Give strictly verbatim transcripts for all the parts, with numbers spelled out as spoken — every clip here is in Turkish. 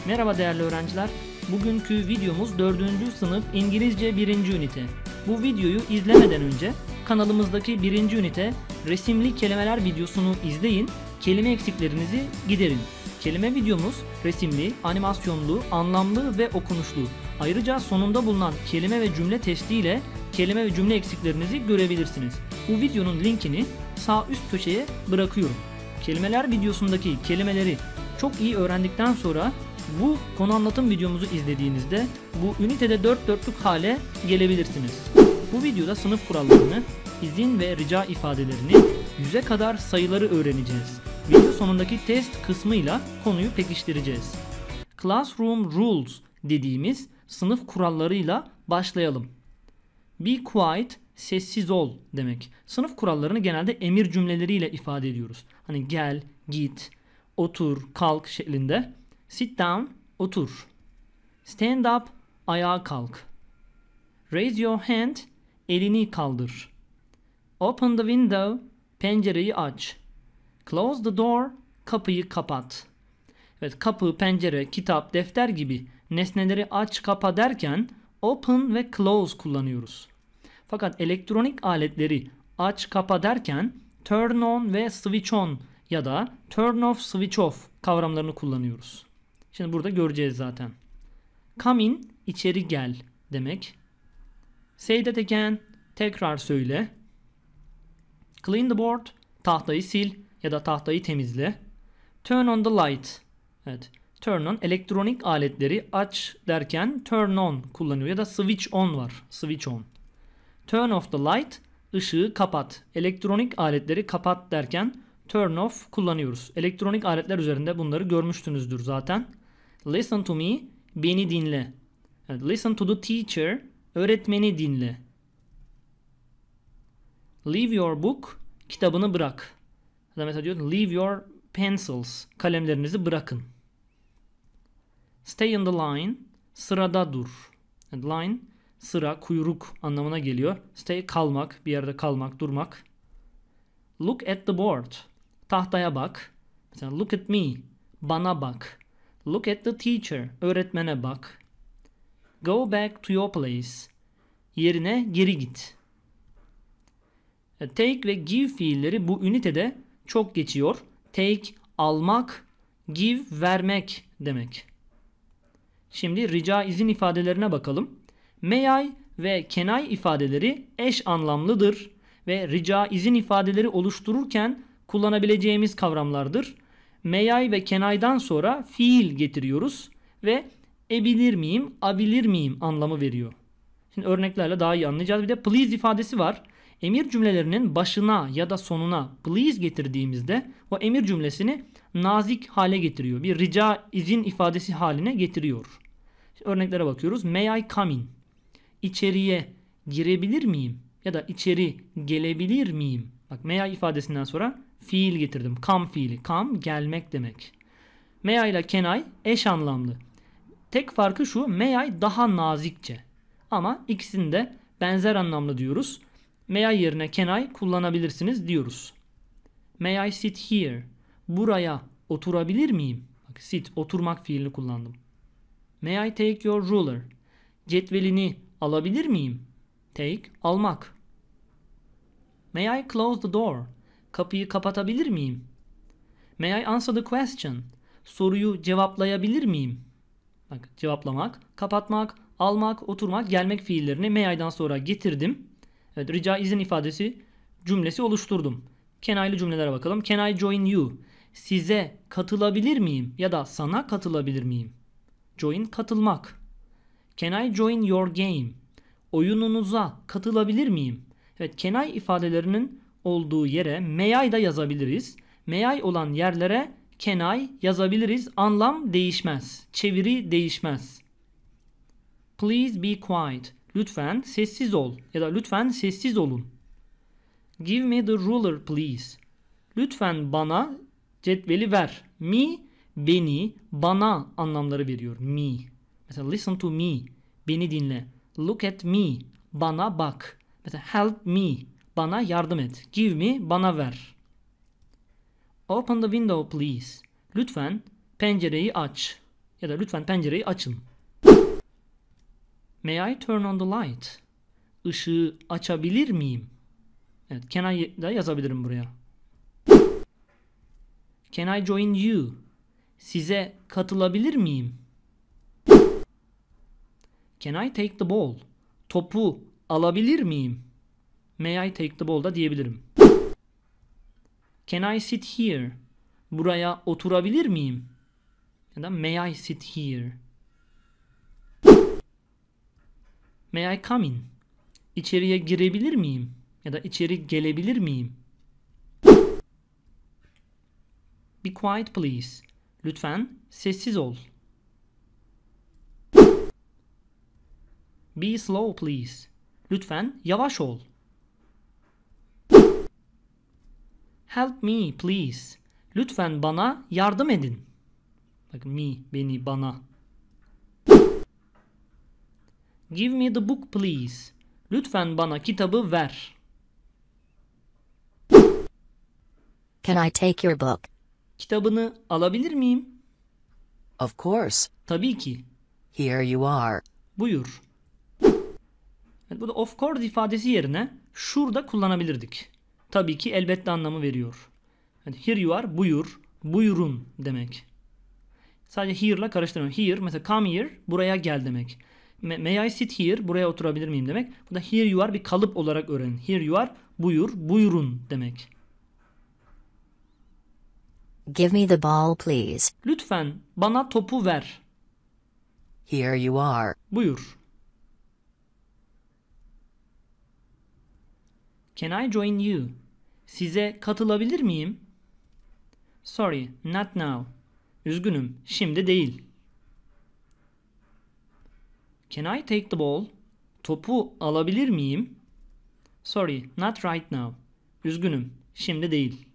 Merhaba değerli öğrenciler. Bugünkü videomuz dördüncü sınıf İngilizce birinci ünite. Bu videoyu izlemeden önce kanalımızdaki birinci ünite resimli kelimeler videosunu izleyin, kelime eksiklerinizi giderin. Kelime videomuz resimli, animasyonlu, anlamlı ve okunuşlu. Ayrıca sonunda bulunan kelime ve cümle testiyle kelime ve cümle eksiklerinizi görebilirsiniz. Bu videonun linkini sağ üst köşeye bırakıyorum. Kelimeler videosundaki kelimeleri çok iyi öğrendikten sonra bu konu anlatım videomuzu izlediğinizde bu ünitede dört dörtlük hale gelebilirsiniz. Bu videoda sınıf kurallarını, izin ve rica ifadelerini, yüze kadar sayıları öğreneceğiz. Video sonundaki test kısmıyla konuyu pekiştireceğiz. Classroom rules dediğimiz sınıf kurallarıyla başlayalım. Be quiet, sessiz ol demek. Sınıf kurallarını genelde emir cümleleriyle ifade ediyoruz. Hani gel, git, otur, kalk şeklinde. Sit down, otur. Stand up, ayağa kalk. Raise your hand, elini kaldır. Open the window, pencereyi aç. Close the door, kapıyı kapat. Evet, kapı, pencere, kitap, defter gibi nesneleri aç, kapa derken open ve close kullanıyoruz. Fakat elektronik aletleri aç, kapa derken turn on ve switch on ya da turn off, switch off kavramlarını kullanıyoruz. Şimdi burada göreceğiz zaten. Come in, içeri gel demek. Say that again, tekrar söyle. Clean the board, tahtayı sil ya da tahtayı temizle. Turn on the light. Evet, turn on elektronik aletleri aç derken turn on kullanıyor ya da switch on var. Switch on. Turn off the light, ışığı kapat. Elektronik aletleri kapat derken turn off kullanıyoruz. Elektronik aletler üzerinde bunları görmüşsünüzdür zaten. Listen to me, beni dinle. Evet, listen to the teacher, öğretmeni dinle. Leave your book, kitabını bırak. Ya da mesela diyor leave your pencils, kalemlerinizi bırakın. Stay in the line, sırada dur. Evet, line, sıra, kuyruk anlamına geliyor. Stay, kalmak, bir yerde kalmak, durmak. Look at the board, tahtaya bak. Mesela look at me, bana bak. Look at the teacher, öğretmene bak. Go back to your place, yerine geri git. Take ve give fiilleri bu ünitede çok geçiyor. Take, almak, give, vermek demek. Şimdi rica izin ifadelerine bakalım. May I ve can I ifadeleri eş anlamlıdır ve rica izin ifadeleri oluştururken kullanabileceğimiz kavramlardır. May I ve can I'dan sonra fiil getiriyoruz ve ebilir miyim, abilir miyim anlamı veriyor. Şimdi örneklerle daha iyi anlayacağız. Bir de please ifadesi var. Emir cümlelerinin başına ya da sonuna please getirdiğimizde o emir cümlesini nazik hale getiriyor. Bir rica izin ifadesi haline getiriyor. Şimdi örneklere bakıyoruz. May I come in? İçeriye girebilir miyim? Ya da içeri gelebilir miyim? Bak, may I ifadesinden sonra fiil getirdim. Come fiili. Come, gelmek demek. May I ile can I eş anlamlı. Tek farkı şu, may I daha nazikçe. Ama ikisini de benzer anlamlı diyoruz. May I yerine can I kullanabilirsiniz diyoruz. May I sit here? Buraya oturabilir miyim? Bak, sit, oturmak fiilini kullandım. May I take your ruler? Cetvelini alabilir miyim? Take, almak. May I close the door? Kapıyı kapatabilir miyim? May I answer the question? Soruyu cevaplayabilir miyim? Bak, cevaplamak, kapatmak, almak, oturmak, gelmek fiillerini may I'dan sonra getirdim. Evet, rica izin ifadesi cümlesi oluşturdum. Can I'lı cümlelere bakalım. Can I join you? Size katılabilir miyim? Ya da sana katılabilir miyim? Join, katılmak. Can I join your game? Oyununuza katılabilir miyim? Evet, can I ifadelerinin olduğu yere may I da yazabiliriz. May I olan yerlere can I yazabiliriz. Anlam değişmez. Çeviri değişmez. Please be quiet. Lütfen sessiz ol ya da lütfen sessiz olun. Give me the ruler please. Lütfen bana cetveli ver. Me, beni, bana anlamları veriyor. Me. Mesela listen to me, beni dinle. Look at me, bana bak. Mesela help me, bana yardım et. Give me, bana ver. Open the window please. Lütfen pencereyi aç. ya da lütfen pencereyi açın. May I turn on the light? Işığı açabilir miyim? Evet, can I da yazabilirim buraya. Can I join you? Size katılabilir miyim? Can I take the ball? Topu alabilir miyim? May I take the ball da diyebilirim. Can I sit here? Buraya oturabilir miyim? Ya da may I sit here? May I come in? İçeriye girebilir miyim? Ya da içeri gelebilir miyim? Be quiet please. Lütfen sessiz ol. Be slow please. Lütfen yavaş ol. Help me please. Lütfen bana yardım edin. Bakın me, beni, bana. Give me the book please. Lütfen bana kitabı ver. Can I take your book? Kitabını alabilir miyim? Of course. Tabii ki. Here you are. Buyur. Evet, bu da of course ifadesi yerine şurada kullanabilirdik. Tabii ki elbette anlamı veriyor. Yani here you are, buyur, buyurun demek. Sadece here ile karıştırıyorum. Here mesela come here, buraya gel demek. May I sit here, buraya oturabilir miyim demek. Bu da here you are bir kalıp olarak öğrenin. Here you are, buyur, buyurun demek. Give me the ball please. Lütfen bana topu ver. Here you are. Buyur. Can I join you? Size katılabilir miyim? Sorry, not now. Üzgünüm, şimdi değil. Can I take the ball? Topu alabilir miyim? Sorry, not right now. Üzgünüm, şimdi değil.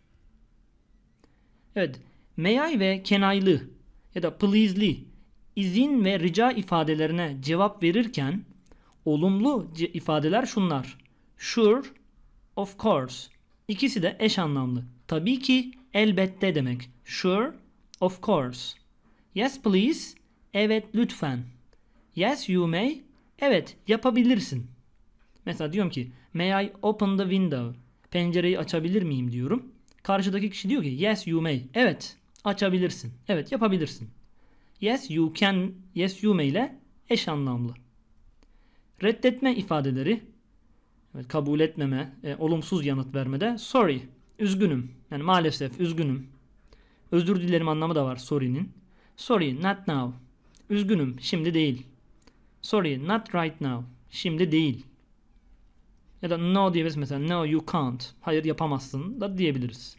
Evet, may I ve can I'lı ya da please'li izin ve rica ifadelerine cevap verirken olumlu ifadeler şunlar. Sure, of course. İkisi de eş anlamlı. Tabii ki, elbette demek. Sure, of course. Yes please. Evet lütfen. Yes you may. Evet yapabilirsin. Mesela diyorum ki may I open the window? Pencereyi açabilir miyim diyorum. Karşıdaki kişi diyor ki yes you may. Evet açabilirsin. Evet yapabilirsin. Yes you can, yes you may ile eş anlamlı. Reddetme ifadeleri, evet, kabul etmeme, e, olumsuz yanıt vermede sorry, üzgünüm. Yani maalesef üzgünüm. Özür dilerim anlamı da var sorry'nin. Sorry, not now. Üzgünüm, şimdi değil. Sorry, not right now. Şimdi değil. Ya da no diyebiliriz mesela. No, you can't. Hayır yapamazsın da diyebiliriz.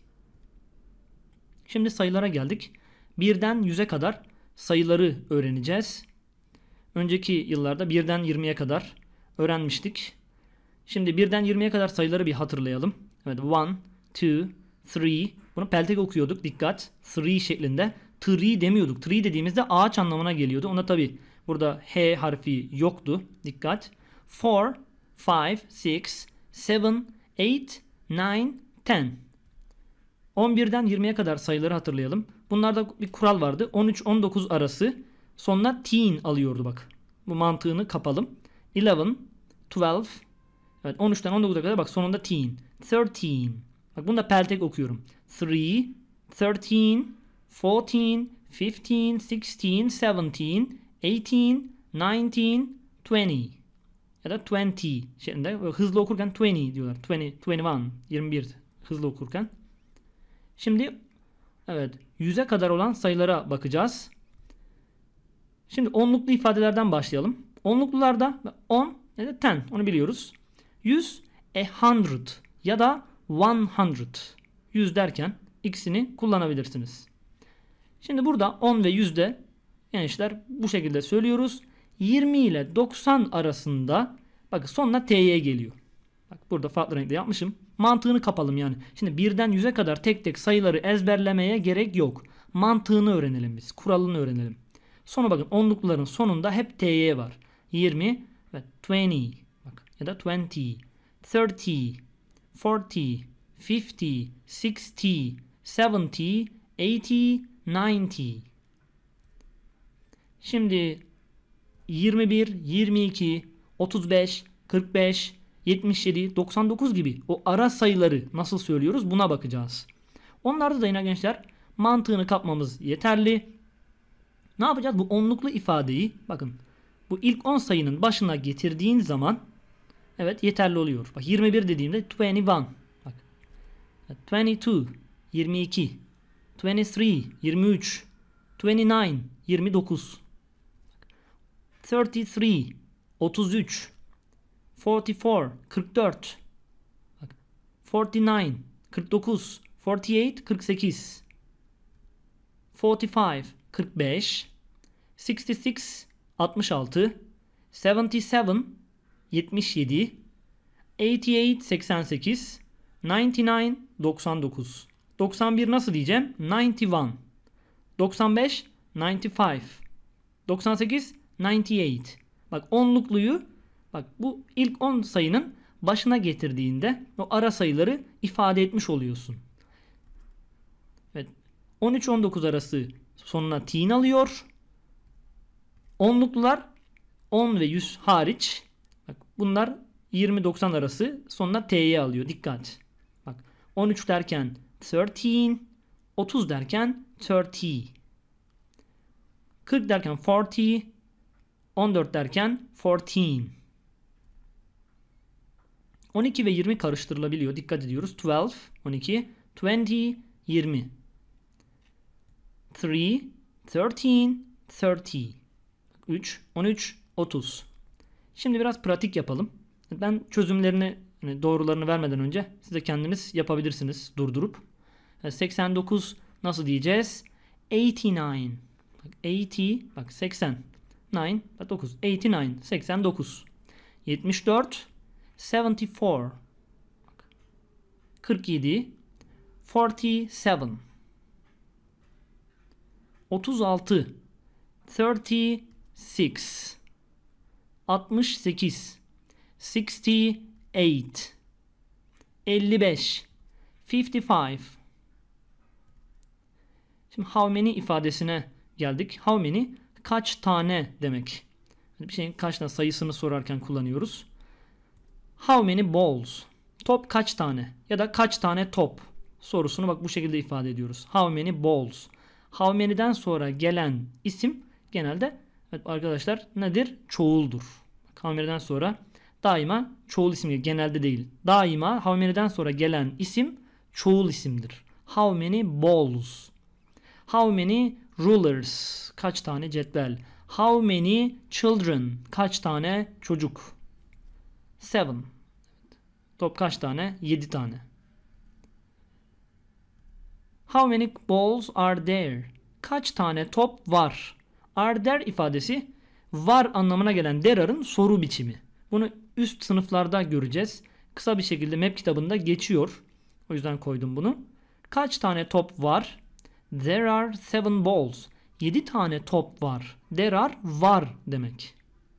Şimdi sayılara geldik. birden yüze kadar sayıları öğreneceğiz. Önceki yıllarda birden yirmiye kadar öğrenmiştik. Şimdi birden yirmiye kadar sayıları bir hatırlayalım. Evet, one, two, three. Bunu peltek okuyorduk. Dikkat. Three şeklinde. Tree demiyorduk. Tree dediğimizde ağaç anlamına geliyordu. Ona tabi burada H harfi yoktu. Dikkat. four, five, six, seven, eight, nine, ten. on birden yirmiye kadar sayıları hatırlayalım. Bunlarda bir kural vardı. on üç on dokuz arası sonuna teen alıyordu bak. Bu mantığını kapalım. eleven, twelve. Evet, on üçten on dokuza kadar bak sonunda teen. thirteen. Bak bunu da peltek okuyorum. three, thirteen, fourteen, fifteen, sixteen, seventeen, eighteen, nineteen, twenty. Ya da twenty şeklinde. Hızlı okurken twenty diyorlar. twenty, twenty one, yirmi bir hızlı okurken. Şimdi evet yüze kadar olan sayılara bakacağız. Şimdi onluklu ifadelerden başlayalım. Onluklularda on ya da ten onu biliyoruz. yüz, a hundred ya da one hundred. yüz derken ikisini kullanabilirsiniz. Şimdi burada on ve yüzde gençler bu şekilde söylüyoruz. yirmi ile doksan arasında bakın sonuna t'ye geliyor. Bak burada farklı renkle yapmışım. Mantığını kapalım yani. Şimdi birden yüze kadar tek tek sayıları ezberlemeye gerek yok. Mantığını öğrenelim biz. Kuralını öğrenelim. Sonra bakın onlukların sonunda hep t'ye var. yirmi ve twenty bak ya da twenty, thirty, forty, fifty, sixty, seventy, eighty, ninety. Şimdi yirmi bir, yirmi iki, otuz beş, kırk beş, yetmiş yedi, doksan dokuz gibi o ara sayıları nasıl söylüyoruz buna bakacağız. Onlarda da yine gençler mantığını kapmamız yeterli. Ne yapacağız? Bu onluklu ifadeyi bakın bu ilk on sayının başına getirdiğin zaman evet yeterli oluyor. Bak yirmi bir dediğimde yirmi bir. Bak. yirmi iki, yirmi iki, yirmi üç, yirmi üç, yirmi dokuz, yirmi dokuz. otuz üç, otuz üç. kırk dört, kırk dört. Bak. kırk dokuz, kırk dokuz, kırk sekiz, kırk sekiz. kırk beş, kırk beş. altmış altı, altmış altı. yetmiş yedi, yetmiş yedi. seksen sekiz, seksen sekiz. doksan dokuz, doksan dokuz. doksan bir nasıl diyeceğim? doksan bir. doksan beş, doksan beş. doksan sekiz, doksan sekiz. Bak onlukluyu bak bu ilk on sayının başına getirdiğinde o ara sayıları ifade etmiş oluyorsun. Evet. on üç on dokuz arası sonuna t'in alıyor. Onluklular on ve yüz hariç. Bak bunlar yirmi doksan arası sonuna t'yi alıyor. Dikkat. Bak on üç derken on üç, otuz derken otuz. kırk derken kırk, on dört derken on dört. on iki ve yirmi karıştırılabiliyor. Dikkat ediyoruz. on iki, on iki, yirmi, yirmi. üç, on üç, otuz. üç, on üç, otuz. Şimdi biraz pratik yapalım. Ben çözümlerini, yani doğrularını vermeden önce siz de kendiniz yapabilirsiniz durdurup. seksen dokuz nasıl diyeceğiz? seksen dokuz. Bak seksen, bak seksen. dokuz, bak dokuz. seksen dokuz, seksen dokuz. yetmiş dört, yetmiş dört. Bak. kırk yedi, kırk yedi. otuz altı, otuz altı. altmış sekiz, altmış sekiz. elli beş, elli beş. Şimdi how many ifadesine geldik. How many kaç tane demek. Bir şeyin kaç tane sayısını sorarken kullanıyoruz. How many balls? Top kaç tane? Ya da kaç tane top? Sorusunu bak bu şekilde ifade ediyoruz. How many balls? How many'den sonra gelen isim genelde evet arkadaşlar nedir? Çoğuldur. How many'den sonra daima çoğul isim, genelde değil. Daima how many'den sonra gelen isim çoğul isimdir. How many balls? How many rulers? Kaç tane cetvel? How many children? Kaç tane çocuk? Seven. Top kaç tane? Yedi tane. How many balls are there? Kaç tane top var? Are there ifadesi var anlamına gelen there'ın soru biçimi. Bunu üst sınıflarda göreceğiz. Kısa bir şekilde map kitabında geçiyor. O yüzden koydum bunu. Kaç tane top var? There are seven balls. Yedi tane top var. There are var demek.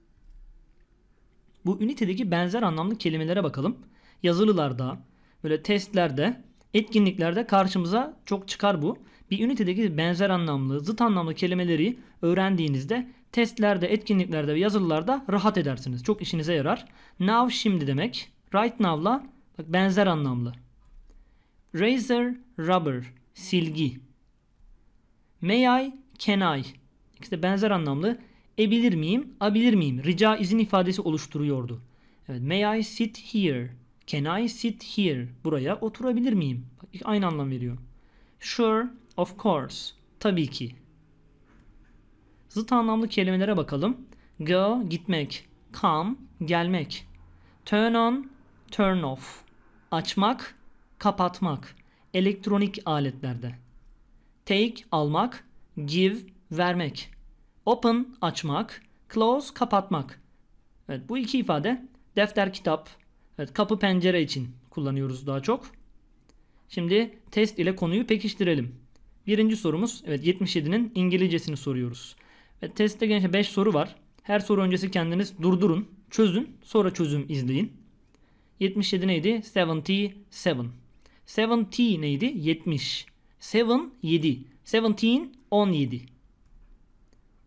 Bu ünitedeki benzer anlamlı kelimelere bakalım. Yazılılarda, böyle testlerde, etkinliklerde karşımıza çok çıkar bu. Bir ünitedeki benzer anlamlı, zıt anlamlı kelimeleri öğrendiğinizde testlerde, etkinliklerde ve yazılılarda rahat edersiniz. Çok işinize yarar. Now şimdi demek. Right now'la bak benzer anlamlı. Razor, rubber, silgi. May I, can I. İkisi de benzer anlamlı. Ebilir miyim, abilir miyim? Rica izin ifadesi oluşturuyordu. Evet, may I sit here? Can I sit here? Buraya oturabilir miyim? Bak, aynı anlam veriyor. Sure, of course. Tabii ki. Zıt anlamlı kelimelere bakalım. Go, gitmek. Come, gelmek. Turn on, turn off. Açmak, kapatmak. Elektronik aletlerde. Take, almak. Give, vermek. Open, açmak. Close, kapatmak. Evet, bu iki ifade defter, kitap, evet, kapı, pencere için kullanıyoruz daha çok. Şimdi test ile konuyu pekiştirelim. Birinci sorumuz, evet, yetmiş yedinin İngilizcesini soruyoruz. Evet, testte gençler beş soru var. Her soru öncesi kendiniz durdurun, çözün, sonra çözüm izleyin. yetmiş yedi neydi? yetmiş yedi. yetmiş neydi? yetmiş. seven, yedi. seventeen, on yedi.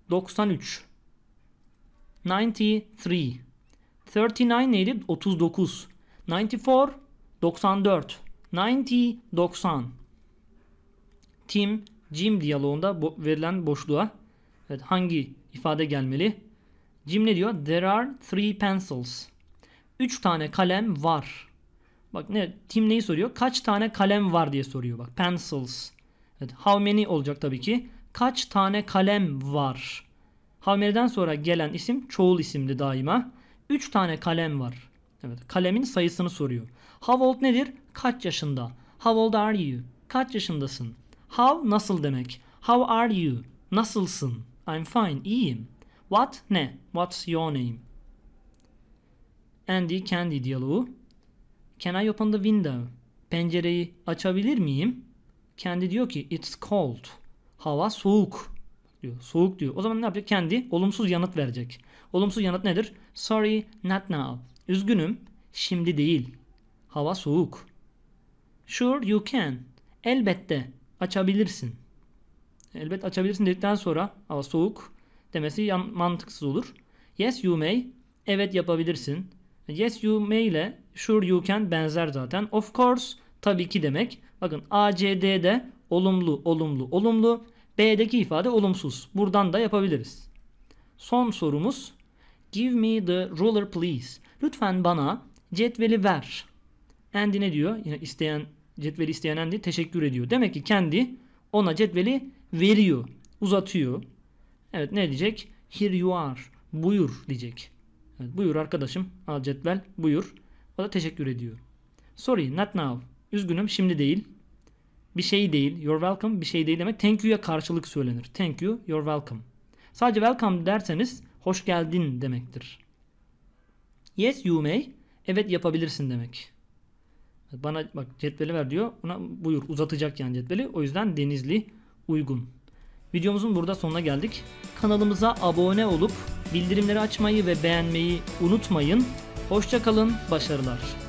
doksan üç. ninety three. otuz dokuz neydi? otuz dokuz. doksan dört. doksan dört. ninety doksan. Tim, Jim diyaloğunda bo- verilen boşluğa evet, hangi ifade gelmeli? Jim ne diyor? There are three pencils. üç tane kalem var. Bak ne? Tim neyi soruyor? Kaç tane kalem var diye soruyor. Bak pencils. Evet, how many olacak tabii ki. Kaç tane kalem var? How many'den sonra gelen isim çoğul isimdi daima. üç tane kalem var. Evet, kalemin sayısını soruyor. How old nedir? Kaç yaşında? How old are you? Kaç yaşındasın? How nasıl demek? How are you? Nasılsın? I'm fine, iyiyim. What ne? What's your name? Andy Candy diyaloğu. Can I open the window? Pencereyi açabilir miyim? Candy diyor ki it's cold. Hava soğuk diyor. Soğuk diyor. O zaman ne yapacak? Candy olumsuz yanıt verecek. Olumsuz yanıt nedir? Sorry, not now. Üzgünüm, şimdi değil. Hava soğuk. Sure you can. Elbette açabilirsin. Elbet açabilirsin dedikten sonra hava soğuk demesi yan, mantıksız olur. Yes you may. Evet yapabilirsin. Yes you may ile sure you can benzer zaten. Of course tabii ki demek. Bakın A, C, D'de olumlu, olumlu, olumlu. B'deki ifade olumsuz. Buradan da yapabiliriz. Son sorumuz. Give me the ruler please. Lütfen bana cetveli ver. Andy ne diyor? Yine isteyen cetveli isteyen Andy teşekkür ediyor. Demek ki kendi ona cetveli veriyor. Uzatıyor. Evet ne diyecek? Here you are. Buyur diyecek. Evet, buyur arkadaşım. Al cetvel. Buyur. O da teşekkür ediyor. Sorry not now. Üzgünüm şimdi değil. Bir şey değil. You're welcome bir şey değil demek. Thank you'ya karşılık söylenir. Thank you. You're welcome. Sadece welcome derseniz hoş geldin demektir. Yes you may. Evet yapabilirsin demek. Bana bak cetveli ver diyor. Ona buyur uzatacak yani cetveli. O yüzden Denizli uygun. Videomuzun burada sonuna geldik. Kanalımıza abone olup bildirimleri açmayı ve beğenmeyi unutmayın. Hoşça kalın, başarılar.